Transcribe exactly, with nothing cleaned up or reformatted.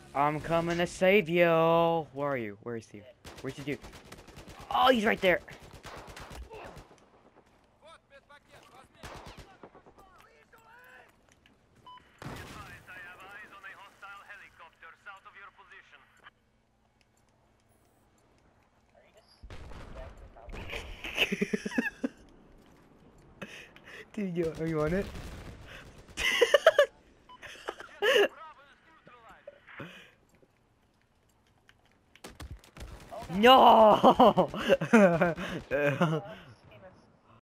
I'm coming to save you. Where are you? Where is he? Where's the dude? Oh, he's right there. Dude, yo, are you on it? No!